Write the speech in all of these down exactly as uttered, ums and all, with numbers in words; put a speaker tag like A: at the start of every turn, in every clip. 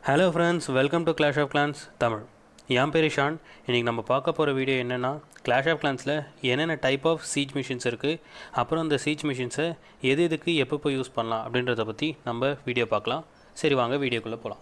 A: Hello friends, welcome to Clash of Clans Tamil. என் பேர் ஷான். இன்றைக்கி நம்ம பார்க்க போகிற வீடியோ என்னென்னா, கிளாஷ் ஆஃப் கிளான்ஸில் என்னென்ன டைப் ஆஃப் சீஜ் மிஷின்ஸ் இருக்குது, அப்புறம் அந்த சீஜ் மிஷின்ஸை எது எதுக்கு எப்பப்போ யூஸ் பண்ணலாம் அப்படின்றத பற்றி நம்ம வீடியோ பார்க்கலாம். சரி, வாங்க வீடியோக்குள்ளே போகலாம்.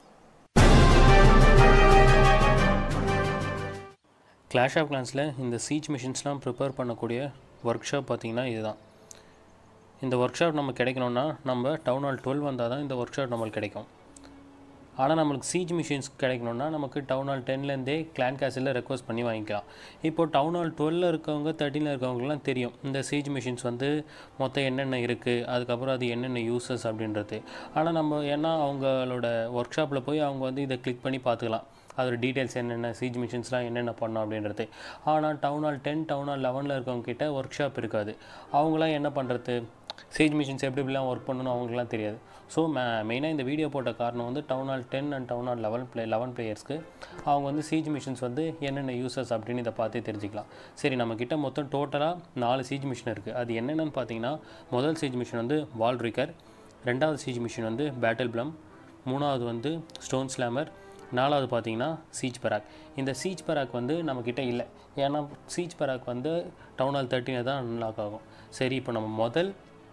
A: கிளாஷ் ஆஃப் கிளான்ஸில் இந்த சீஜ் மிஷின்ஸ்லாம் ப்ரிப்பேர் பண்ணக்கூடிய ஒர்க் ஷாப் பார்த்திங்கன்னா இதுதான். இந்த ஒர்க் ஷாப் நம்ம கிடைக்கணுன்னா நம்ம டவுன் ஹால் டுவெல் வந்தால் தான் இந்த ஒர்க் ஷாப் நம்மளுக்கு கிடைக்கும். ஆனால் நம்மளுக்கு சீஜ் மிஷின்ஸ் கிடைக்கணுன்னா நமக்கு டவுன் ஹால் டென்லேருந்தே கிளான் கேசலில் ரெக்வஸ்ட் பண்ணி வாங்கிக்கலாம். இப்போது டவுன் ஹால் டுவெல்லில் இருக்கவங்க தேர்ட்டீனில் இருக்கவங்கலாம் தெரியும் இந்த சீஜ் மிஷின்ஸ் வந்து மொத்தம் என்னென்ன இருக்குது, அதுக்கப்புறம் அது என்னென்ன யூசஸ் அப்படின்றது. ஆனால் நம்ம ஏன்னா அவங்களோட ஒர்க் ஷாப்பில் போய் அவங்க வந்து இதை கிளிக் பண்ணி பார்த்துக்கலாம், அதோட டீட்டெயில்ஸ் என்னென்ன, சீஜ் மிஷின்ஸ்லாம் என்னென்ன பண்ணோம் அப்படின்றது. ஆனால் town hall ten town hall லெவனில் இருக்கவங்க கிட்ட ஒர்க் ஷாப் இருக்காது. அவங்களாம் என்ன பண்ணுறது, சீஜ் மிஷின்ஸ் எப்படி எப்படிலாம் ஒர்க் பண்ணணும் அவங்களுக்குலாம் தெரியாது. ஸோ மே மெயினாக இந்த வீடியோ போட்ட காரணம் வந்து town hall ten and town hall eleven play eleven பிளேயர்ஸ்க்கு அவங்க வந்து சீஜ் மிஷின்ஸ் வந்து என்னென்ன யூசஸ் அப்படின்னு இதை பார்த்தே தெரிஞ்சுக்கலாம். சரி, நம்மக்கிட்ட மொத்தம் டோட்டலாக நாலு சீஜ் மிஷின் இருக்குது. அது என்னென்னு பார்த்தீங்கன்னா, முதல் சீஜ் மிஷின் வந்து வால் ரிக்கர், ரெண்டாவது சீஜ் மிஷின் வந்து பேட்டில் ப்ளம், மூணாவது வந்து ஸ்டோன் ஸ்லாமர், நாலாவது பார்த்தீங்கன்னா சீஜ் பராக். இந்த சீஜ் பராக் வந்து நம்மக்கிட்ட இல்லை, ஏன்னா சீஜ் பராக் வந்து டவுன் ஹால் தேர்ட்டினை தான் அன்லாக் ஆகும். சரி, இப்போ நம்ம முதல்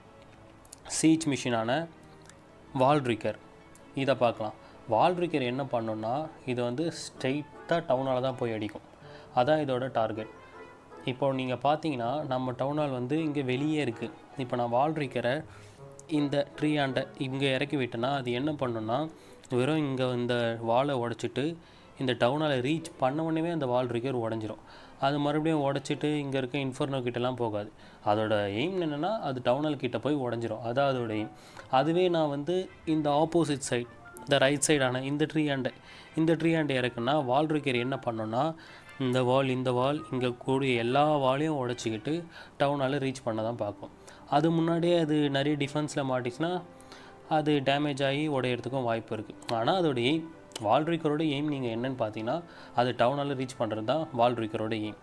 A: சீஜ் மிஷினான வால் ரிக்கர் இதை பார்க்கலாம். வால் ரிக்கர் என்ன பண்ணணுன்னா, இது வந்து ஸ்ட்ரெயிட்டாக டவுனால் தான் போய் அடிக்கும். அதான் இதோட டார்கெட். இப்போது நீங்கள் பார்த்தீங்கன்னா நம்ம டவுன் ஹால் வந்து இங்கே வெளியே இருக்குது. இப்போ நான் வால் ரிக்கரை இந்த ட்ரீ ஆண்டை இங்கே இறக்கி விட்டேன்னா அது என்ன பண்ணுன்னா, வெறும் இங்கே இந்த வாலை உடச்சிட்டு இந்த டவுனால் ரீச் பண்ண உடனே அந்த வால் ரிக்கர் உடஞ்சிரும். அது மறுபடியும் உடச்சிட்டு இங்கே இருக்க இன்ஃபர்னோ கிட்டலாம் போகாது. அதோட எய்ம் என்னென்னா, அது டவுனால் கிட்ட போய் உடஞ்சிரும். அதான் அதோட எய்ம். அதுவே நான் வந்து இந்த ஆப்போசிட் சைட், இந்த ரைட் சைடான இந்த ட்ரீ ஆண்டை இந்த ட்ரீ ஆண்டை இறக்குன்னா வால் ரிக்கர் என்ன பண்ணோன்னா, இந்த வால் இந்த வால் இங்கே கூடிய எல்லா வாலையும் உடச்சிக்கிட்டு டவுனால் ரீச் பண்ண தான் பார்க்கும். அது முன்னாடியே அது நிறைய டிஃபென்ஸில் மாட்டிச்சுன்னா அது டேமேஜ் ஆகி உடையிறதுக்கும் வாய்ப்பு இருக்குது. ஆனால் அதோட எய்ம், வால் ரிக்கரோட எய்ம் நீங்கள் என்னென்னு பார்த்தீங்கன்னா, அது டவுனால் ரீச் பண்ணுறது தான் வால் ரிக்கரோட எய்ம்.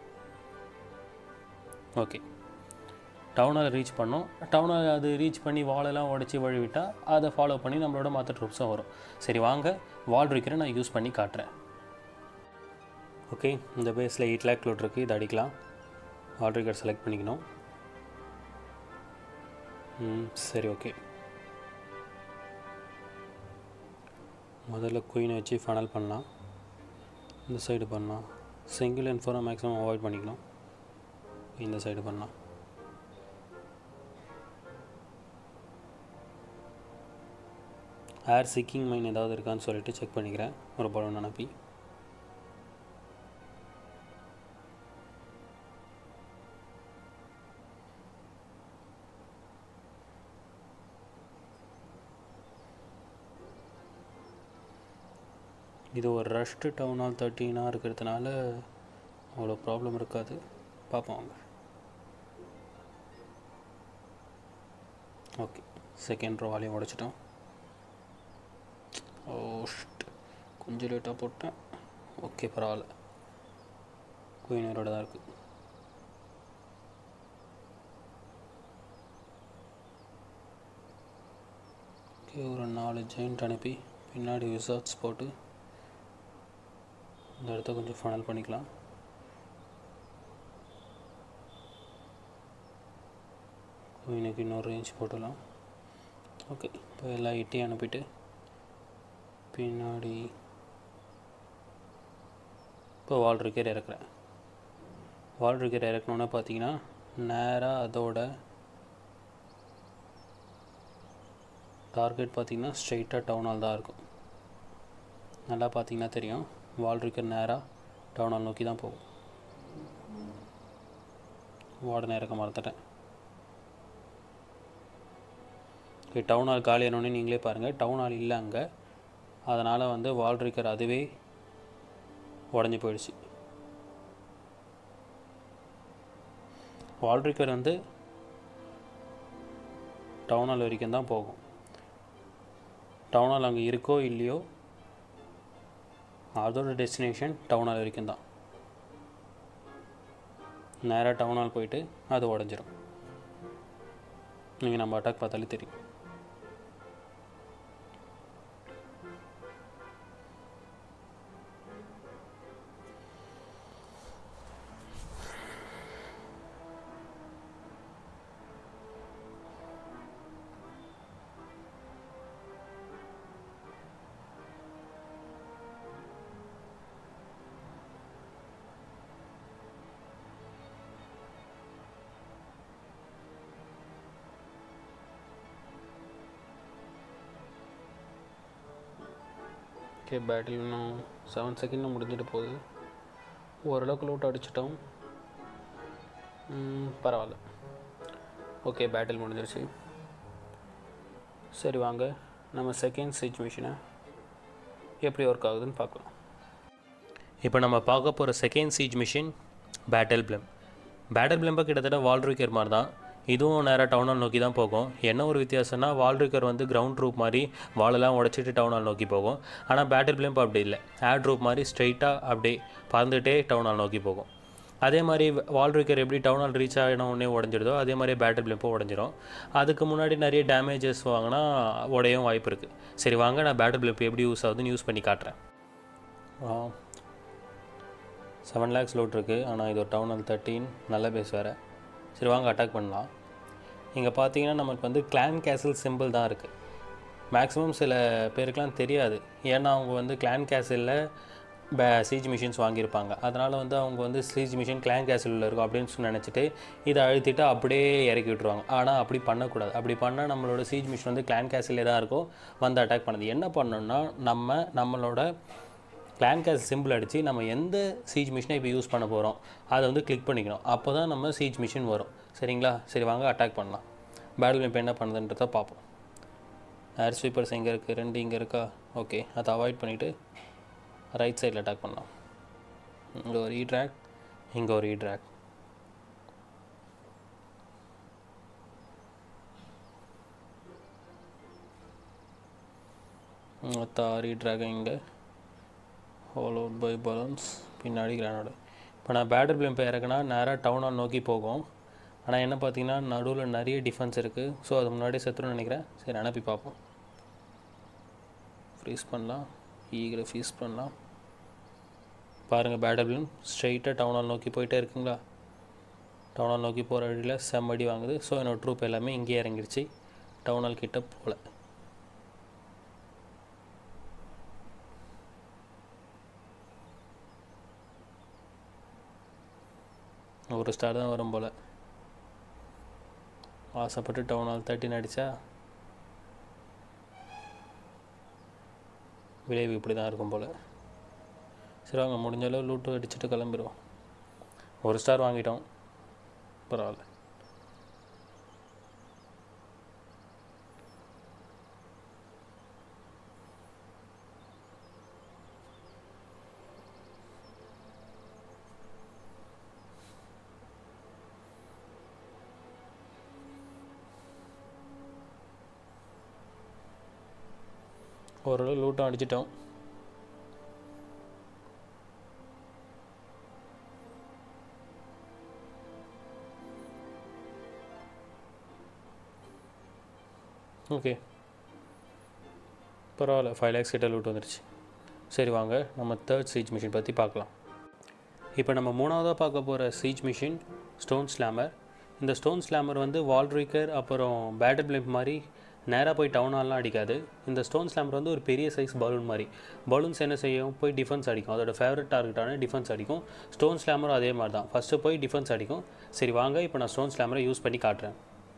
A: ஓகே, டவுனால் ரீச் பண்ணோம். டவுனால் அது ரீச் பண்ணி வாலெல்லாம் உடச்சி வழிவிட்டால் அதை ஃபாலோ பண்ணி நம்மளோட மற்ற ட்ரூப்ஸும் வரும். சரி, வாங்க வால் ரிக்கரை நான் யூஸ் பண்ணி காட்டுறேன். ஓகே, இந்த பேஸில் எயிட் லேக் லோட் இருக்குது, இது அடிக்கலாம். வால் ரிக்கர் செலக்ட் பண்ணிக்கணும். ம் சரி, ஓகே. முதல்ல குயினை வச்சு ஃபனல் பண்ணலாம். இந்த சைடு பண்ணலாம். சிங்கிள் இன்ஃபோரை மேக்ஸிமம் அவாய்ட் பண்ணிக்கணும். இந்த சைடு பண்ணலாம். ஏர் சிக்கிங் மைன் ஏதாவது இருக்கான்னு சொல்லிட்டு செக் பண்ணிக்கிறேன் ஒரு பலூன் அனுப்பி. இது ஒரு ரஷ்டு டவுன் ஹால் தேர்ட்டீனாக இருக்கிறதுனால அவ்வளோ ப்ராப்ளம் இருக்காது. பார்ப்போம் வாங்க. ஓகே, செகண்ட் ரோவாலையும் உடைச்சிட்டோம். ஓ ஷிட், கொஞ்சம் லேட்டாக போட்டேன். ஓகே, பரவாயில்ல, குயினரோட தான் இருக்குது. ஓகே, ஒரு நாலு ஜெயிண்ட் அனுப்பி பின்னாடி விசார்ட்ஸ் போட்டு இந்த இடத்த கொஞ்சம் ஃபனல் பண்ணிக்கலாம். குயினுக்கு இன்னொரு ரேஞ்ச் போட்டலாம். ஓகே, இப்போ எல்லா இட்டையும் அனுப்பிட்டு பின்னாடி இப்போ வால் ரிக்கர் இறக்குறேன். வால் ரிக்கர் இறக்கணுன்னா பார்த்தீங்கன்னா நேராக அதோட டார்கெட் பார்த்திங்கன்னா ஸ்ட்ரெயிட்டாக டவுன் ஹால் தான் இருக்கும். நல்லா பார்த்தீங்கன்னா தெரியும், வால் ரிக்கர் நேராக டவுன் ஹால் நோக்கி தான் போகும். வார்டனை இறக்க மறந்துட்டேன். ஓகே, டவுன் ஹால் காலியானோடனே நீங்களே பாருங்கள், டவுன் ஹால் இல்லை அங்கே. அதனால் வந்து வால் ரிக்கர் அதுவே உடஞ்சி போயிடுச்சு. வால் ரிக்கர் வந்து டவுன் ஹால் வரைக்கும் தான் போகும். டவுன் ஹால் அங்கே இருக்கோ இல்லையோ அதோட டெஸ்டினேஷன் டவுன் ஹால் வரைக்கும் தான். நேராக டவுன் ஹால் போயிட்டு அது உடஞ்சிரும். நீங்கள் நம்ம அட்டாக் பார்த்தாலே தெரியும். ஓகே, பேட்டில் இன்னும் செவன் செகண்டில் முடிஞ்சிட்டு போகுது. ஓரளவுக்கு லூட் அடிச்சிட்டோம், பரவாயில்ல. ஓகே, பேட்டில் முடிஞ்சிருச்சு. சரி வாங்க நம்ம செகண்ட் சீஜ் மிஷினை எப்படி ஒர்க் ஆகுதுன்னு பார்க்கலாம். இப்போ நம்ம பார்க்க போகிற second siege machine battle blimp. Battle பிளம்பை கிட்டத்தட்ட வால்ரிக்கர் மாதிரி தான், இதுவும் நேராக டவுனால் நோக்கி தான் போகும். என்ன ஒரு வித்தியாசம்னா, வால்ரிக்கர் வந்து கிரவுண்ட் ட்ரூப் மாதிரி வாலெல்லாம் உடச்சிட்டு டவுனால் நோக்கி போகும். ஆனால் பேட்டில் பிளம்ப் அப்படி இல்லை, ஏர் ட்ரூப் மாதிரி ஸ்ட்ரெயிட்டாக அப்படியே பறந்துகிட்டே டவுனால் நோக்கி போகும். அதே மாதிரி வால்ரிக்கர் எப்படி டவுனால் ரீச் ஆகின உடனே உடஞ்சிடுதோ அதே மாதிரியே பேட்டில் பிளம்பும் உடஞ்சிடும். அதுக்கு முன்னாடி நிறைய டேமேஜஸ் வாங்கினா உடையும் வாய்ப்பு இருக்குது. சரி வாங்க நான் பேட்டில் பிளம்ப் எப்படி யூஸ் ஆகுதுன்னு யூஸ் பண்ணி காட்டுறேன். செவன் லேக்ஸ் லோட் இருக்குது, ஆனால் இது ஒரு டவுனால் தேர்ட்டீன் நல்ல பேஸ் வேறு. சரி வாங்க அட்டாக் பண்ணலாம். இங்கே பார்த்தீங்கன்னா நமக்கு வந்து கிளான் கேசல் சிம்பிள் தான் இருக்குது. மேக்ஸிமம் சில பேருக்கெலாம் தெரியாது, ஏன்னா அவங்க வந்து கிளான் கேசலில் பே சீஜ் மிஷின்ஸ் வாங்கியிருப்பாங்க. அதனால் வந்து அவங்க வந்து சீஜ் மிஷின் கிளான் கேசலில் இருக்கும் அப்படின்னு நினச்சிட்டு இதை அழுத்திட்டு அப்படியே இறக்கி விட்டுருவாங்க. ஆனால் அப்படி பண்ணக்கூடாது. அப்படி பண்ணால் நம்மளோட சீஜ் மிஷின் வந்து கிளான் கேசலே தான் இருக்கும், வந்து அட்டாக் பண்ணுது. என்ன பண்ணணும்னா, நம்ம நம்மளோட கிளான் கேசல் சிம்பிள் அடித்து நம்ம எந்த சீஜ் மிஷினை இப்போ யூஸ் பண்ண போகிறோம் அதை வந்து கிளிக் பண்ணிக்கணும். அப்போ தான் நம்ம சீஜ் மிஷின் வரும். சரிங்களா? சரி வாங்க அட்டாக் பண்ணலாம். பேட்டில் இப்போ என்ன பண்ணுதுன்றதை பார்ப்போம். ஏர் ஸ்வீப்பர்ஸ் எங்கே இருக்குது? ரெண்டு இங்கே இருக்கா? ஓகே, அதை அவாய்ட் பண்ணிவிட்டு ரைட் சைடில் அட்டாக் பண்ணலாம். இங்கே ஒரு இ ட்ராக், இங்கே ஒரு இ ட்ராக். மொத்த ஆறு இ ட்ராக் இங்கே ஃபாலோட் பை பலூன்ஸ், பின்னாடி கிரானோடு. இப்போ நான் பேட்டில் பிளம்பை இறக்குனா நேராக டவுனால் நோக்கி போகும். ஆனால் என்ன பார்த்தீங்கன்னா நடுவில் நிறைய டிஃபென்ஸ் இருக்குது. ஸோ அது முன்னாடியே செத்துருன்னு நினைக்கிறேன். சரி அனுப்பி பார்ப்போம். ஃப்ரீஸ் பண்ணலாம், ஈகில் ஃப்ரீஸ் பண்ணலாம். பாருங்கள், பேட்டில் பிளம்ப் ஸ்ட்ரெயிட்டாக டவுனால் நோக்கி போயிட்டே இருக்குங்களா? டவுனால் நோக்கி போகிற வழியில் செம்மடி வாங்குது. ஸோ என்னோடய ட்ரூப் எல்லாமே இங்கேயே இறங்கிடுச்சு, டவுனால் கிட்ட போகல. ஒரு ஸ்டார் தான் வரும் போல். ஆசைப்பட்டு டவுனால் தேர்ட்டின் அடித்தா விளைவு இப்படி தான் இருக்கும் போல். சரி வாங்க முடிஞ்சளவு லூட்டு அடிச்சுட்டு கிளம்பிடுவோம். ஒரு ஸ்டார் வாங்கிட்டோம், பரவாயில்ல. ஓரளவு லூட்டும் அடிச்சிட்டோம். ஓகே பரவாயில்ல, ஃபைவ் லேக்ஸ் கிட்ட லூட் வந்துடுச்சு. சரி வாங்க நம்ம தேர்ட் சீஜ் மிஷின் பற்றி பார்க்கலாம். இப்போ நம்ம மூணாவதாக பார்க்க போகிற சீஜ் மிஷின் ஸ்டோன் ஸ்லாமர். இந்த ஸ்டோன் ஸ்லாமர் வந்து வால்ரிக்கர் அப்புறம் பேட்டில் பிளம்ப் மாதிரி நேராக போய் டவுனாலாம் அடிக்காது. இந்த ஸ்டோன் ஸ்லாமர் வந்து ஒரு பெரிய சைஸ் பலூன் மாதிரி. பலூன்ஸ் என்ன செய்யும்? போய் டிஃபென்ஸ் அடிக்கும். அதோட ஃபேவரட் டார்கெட்டான டிஃபென்ஸ் அடிக்கும். ஸ்டோன் ஸ்லாமரும் அதே மாதிரி தான், ஃபஸ்ட்டு போய் டிஃபென்ஸ் அடிக்கும். சரி வாங்க இப்போ நான் ஸ்டோன் ஸ்லாமரை யூஸ் பண்ணி காட்டுறேன்.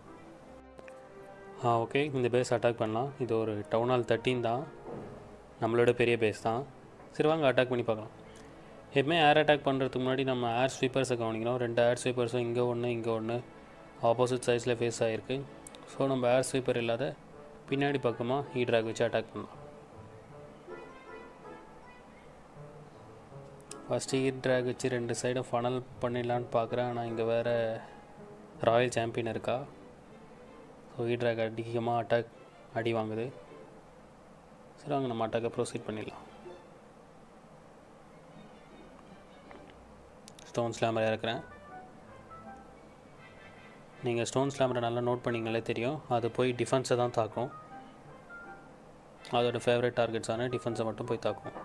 A: ஆ ஓகே, இந்த பேஸ் அட்டாக் பண்ணலாம். இது ஒரு டவுனால் தேர்ட்டீன் தான், நம்மளோட பெரிய பேஸ் தான். சரி வாங்க அட்டாக் பண்ணி பார்க்கலாம். எப்பவுமே ஏர் அட்டாக் பண்ணுறதுக்கு முன்னாடி நம்ம ஏர் ஸ்வீப்பர்ஸை கவனிக்கணும். ரெண்டு ஏர் ஸ்வீப்பர்ஸும் இங்கே ஒன்று இங்கே ஒன்று ஆப்போசிட் சைஸில் ஃபேஸ் ஆகிருக்கு. ஸோ நம்ம ஏர் ஸ்வீப்பர் இல்லாத பின்னாடி பக்கமாக இ ட்ராக் வச்சு அட்டாக் பண்ணலாம். ஃபஸ்ட்டு இ ட்ராக் வச்சு ரெண்டு சைடும் ஃபனல் பண்ணிடலான்னு பார்க்குறேன். ஆனால் இங்கே வேறு ராயல் சாம்பியன் இருக்கா. ஸோ இ ட்ராக் அதிகமாக அட்டாக் அடி வாங்குது. சரி வாங்க நம்ம அட்டாக்கை ப்ரொசீட் பண்ணிடலாம். ஸ்டோன் ஸ்லாமர் இறக்குறேன். நீங்கள் ஸ்டோன் ஸ்லாமரை நல்லா நோட் பண்ணிங்கனாலே தெரியும், அது போய் டிஃபென்ஸை தான் தாக்கும். அதோட ஃபேவரட் டார்கெட்ஸான டிஃபென்ஸை மட்டும் போய் தாக்கும்.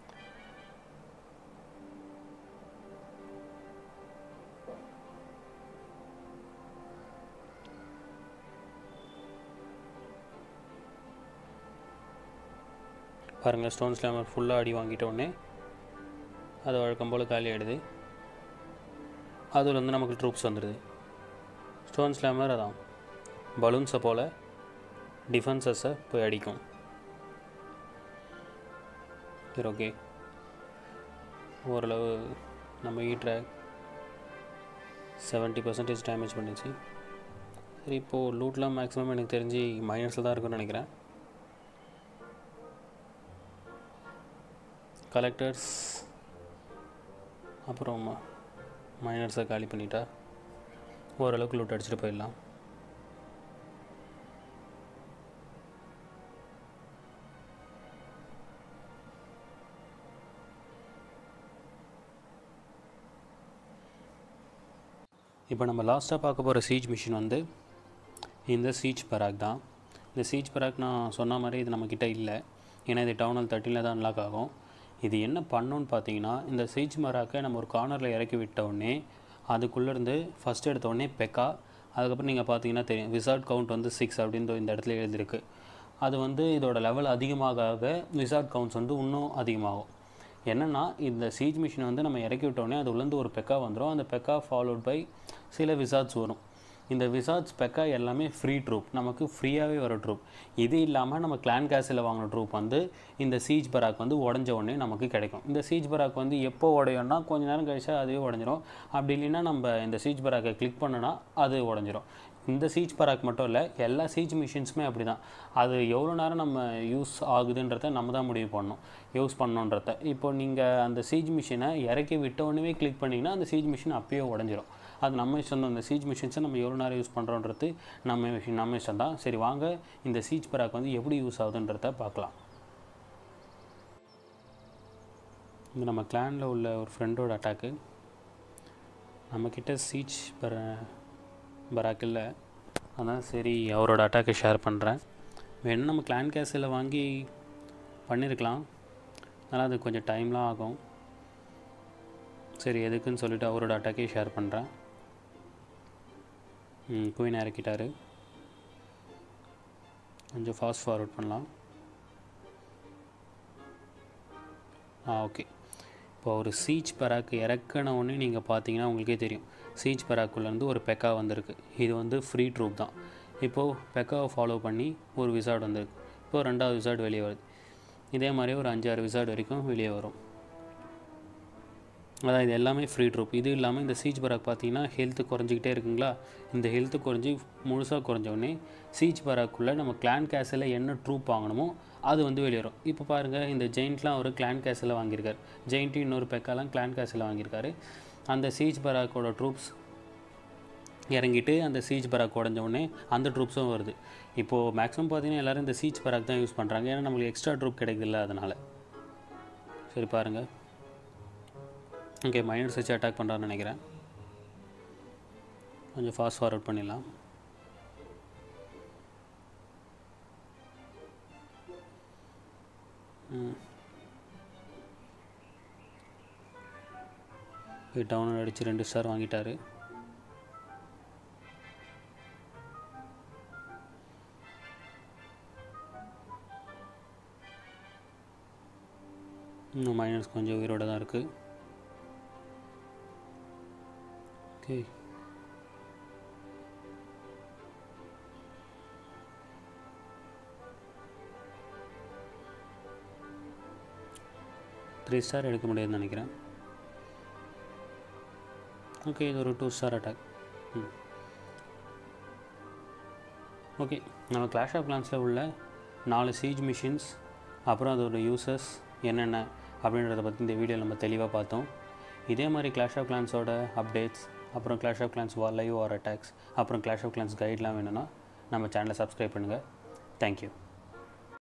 A: பாருங்கள், ஸ்டோன் ஸ்லாமர் ஃபுல்லாக அடி வாங்கிட்டோடனே அது வழக்கம் போல் காலி ஆகிடுது. அதில் வந்து நமக்கு ட்ரூப்ஸ் வந்துடுது. ஸ்டோன் ஸ்லாமர் அதான் பலூன்ஸை போல் டிஃபென்சஸை போய் அடிக்கும். சரி ஓகே, ஓரளவு நம்ம E drag seventy percentage damage பண்ணிச்சு. சரி, இப்போது லூட்லாம் மேக்ஸிமம் எனக்கு தெரிஞ்சு மைனஸில் தான் இருக்குன்னு நினைக்கிறேன். கலெக்டர்ஸ் அப்புறம் மைனர்ஸை காலி பண்ணிட்டா ஓரளவுக்கு லூட் அடிச்சுட்டு போயிடலாம். இப்போ நம்ம லாஸ்ட்டாக பார்க்க போகிற சீஜ் மிஷின் வந்து இந்த சீஜ் பராக் தான். இந்த சீஜ் பராக் நான் சொன்ன மாதிரி இது நம்மக்கிட்ட இல்லை, ஏன்னா இது டவுன் ஹால் தேர்ட்டீனில் தான் அன்லாக் ஆகும். இது என்ன பண்ணணுன்னு பார்த்தீங்கன்னா, இந்த சீஜ் பராக்கை நம்ம ஒரு கார்னரில் இறக்கி விட்டவுடனே அதுக்குள்ளேருந்து ஃபஸ்ட் எடுத்தோடனே பெக்கா, அதுக்கப்புறம் நீங்கள் பார்த்தீங்கன்னா தெரியும் விசார்ட் கவுண்ட் வந்து சிக்ஸ் அப்படின்னு இந்த இடத்துல எழுதியிருக்கு. அது வந்து இதோட லெவல் அதிகமாக விசார்ட் கவுண்ட்ஸ் வந்து இன்னும் அதிகமாகும். என்னென்னா, இந்த சீஜ் மிஷின் வந்து நம்ம இறக்கி விட்டோடனே அது உள்ளேருந்து ஒரு பெக்கா வந்துடும். அந்த பெக்கா ஃபாலோட் பை சில விசார்ட்ஸ் வரும். இந்த விசார்ட்ஸ் பெக்கா எல்லாமே ஃப்ரீ ட்ரூப், நமக்கு ஃப்ரீயாகவே வர ட்ரூப். இது இல்லாமல் நம்ம கிளான் கேஸில் வாங்கின ட்ரூப் வந்து இந்த சீஜ் பராக் வந்து உடஞ்ச உடனே நமக்கு கிடைக்கும். இந்த சீஜ் பராக் வந்து எப்போ உடையோன்னா கொஞ்சம் நேரம் கழிச்சா அதுவே உடஞ்சிரும். அப்படி இல்லைன்னா நம்ம இந்த சீஜ் பராக்கை கிளிக் பண்ணோன்னா அது உடஞ்சிரும். இந்த சீஜ் பராக் மட்டும் இல்லை, எல்லா சீஜ் மிஷின்ஸுமே அப்படி தான். அது எவ்வளோ நேரம் நம்ம யூஸ் ஆகுதுன்றத நம்ம தான் முடிவு பண்ணணும், யூஸ் பண்ணணுன்றத. இப்போ நீங்கள் அந்த சீஜ் மிஷினை இறக்கி விட்டோடனே கிளிக் பண்ணிங்கன்னா அந்த சீஜ் மிஷின் அப்பயே உடஞ்சிரும். அது நம்ம இஷ்டம் தான். அந்த சீஜ் மிஷின்ஸை நம்ம எவ்வளோ நேரம் யூஸ் பண்ணுறோன்றது நம்ம மிஷின் நம்ம இஷ்டம் தான். சரி வாங்க, இந்த சீஜ் பராக் வந்து எப்படி யூஸ் ஆகுதுன்றத பார்க்கலாம். இது நம்ம கிளானில் உள்ள ஒரு ஃப்ரெண்டோட அட்டாக்கு. நம்மக்கிட்ட சீஜ் பர பராக் இல்லை, அதான் சரி அவரோட அட்டாக்கை ஷேர் பண்ணுறேன். வேணும் நம்ம கிளான் கேஸில் வாங்கி பண்ணியிருக்கலாம், அதனால் அது கொஞ்சம் டைம்லாம் ஆகும். சரி எதுக்குன்னு சொல்லிவிட்டு அவரோட அட்டாக்கே ஷேர் பண்ணுறேன். குயின் இறக்கிட்டாரு, கொஞ்சம் ஃபாஸ்ட் ஃபார்வர்ட் பண்ணலாம். ஆ ஓகே, இப்போ ஒரு சீஜ் பராக் இறக்கின ஒன்று நீங்கள் பார்த்தீங்கன்னா உங்களுக்கே தெரியும், சீஜ் பராக்குள்ளேருந்து ஒரு பெக்கா வந்திருக்கு. இது வந்து ஃப்ரீ ட்ரூப் தான். இப்போது பெக்காவை ஃபாலோ பண்ணி ஒரு விசார்ட் வந்திருக்கு. இப்போது ரெண்டாவது விசார்ட் வெளியே வருது. இதே மாதிரி ஒரு அஞ்சாறு விசார்ட் வரைக்கும் வெளியே வரும். அதான் இது எல்லாமே ஃப்ரீ ட்ரூப். இது இல்லாமல் இந்த சீஜ் பராக் பார்த்தீங்கன்னா ஹெல்த்து குறைஞ்சிக்கிட்டே இருக்குங்களா. இந்த ஹெல்த்து குறைஞ்சி முழுசாக குறைஞ்சோடனே சீஜ் பராக்குள்ளே நம்ம கிளான் கேஸில் என்ன ட்ரூப் வாங்கணுமோ அது வந்து வெளியே வரும். இப்போ பாருங்கள், இந்த ஜெயிண்ட்லாம் அவர் கிளான் கேஸில் வாங்கியிருக்காரு. ஜெயிண்ட்டு இன்னொரு பெக்காலாம் கிளான் கேஸில் வாங்கியிருக்காரு. அந்த சீஜ் பராக்கோட ட்ரூப்ஸ் இறங்கிட்டு அந்த சீஜ் பராக் உடஞ்சோடனே அந்த ட்ரூப்ஸும் வருது. இப்போது மேக்ஸிமம் பார்த்தீங்கன்னா எல்லோரும் இந்த சீஜ் பராக் தான் யூஸ் பண்ணுறாங்க, ஏன்னா நம்மளுக்கு எக்ஸ்ட்ரா ட்ரூப் கிடைக்குதில்ல அதனால். சரி பாருங்கள், ஓகே மைனர்ஸ் வச்சு அட்டாக் பண்ணுறான்னு நினைக்கிறேன். கொஞ்சம் ஃபாஸ்ட் ஃபார்வர்ட் பண்ணிடலாம். போய் டவுன் அடித்து ரெண்டு ஸ்டார் வாங்கிட்டாரு. இன்னும் மைனர்ஸ் கொஞ்சம் உயிரோட தான் இருக்குது. ஓகே, த்ரீ ஸ்டார் எடுக்க முடியாதுன்னு நினைக்கிறேன். ஓகே, இது ஒரு டூ ஸ்டார் அட்டாக். ம் ஓகே, நம்ம கிளாஷ் ஆஃப் கிளான்ஸில் உள்ள நாலு சீஜ் மிஷின்ஸ் அப்புறம் அதோட யூசர்ஸ் என்னென்ன அப்படின்றத பற்றி இந்த வீடியோவில் நம்ம தெளிவாக பார்த்தோம். இதே மாதிரி கிளாஷ் ஆஃப் கிளான்ஸோட அப்டேட்ஸ், அப்புறம் Clash of Clans war live war attacks, அப்புறம் கிளாஷ் ஆஃப் கிளான்ஸ் கைட்லாம் வேணும்னா நம்ம சேனலை சப்ஸ்கிரைப் பண்ணுங்கள். தேங்க்யூ.